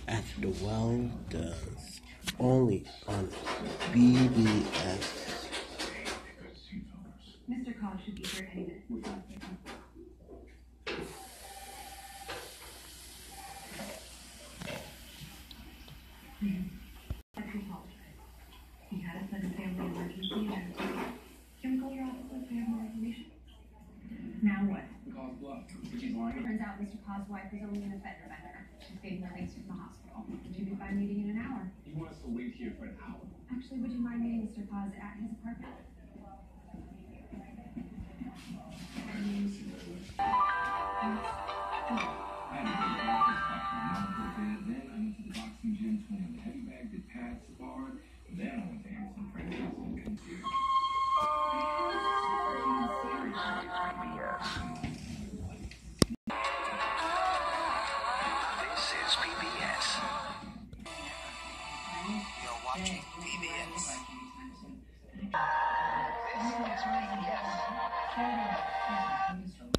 at the Wellingtons, only on BBS. Mr. Cobb should be here any minute. He had a sudden family emergency and can we call your office if we have more information? Now what? Call's bluff. She's lying. Turns out Mr. Cobb's wife is only in a fender bender. She's getting released from the hospital. Would you be fine meeting in an hour? You want us to wait here for an hour? Actually, would you mind meeting Mr. Cobb at his apartment? You're watching PBS. This is PBS.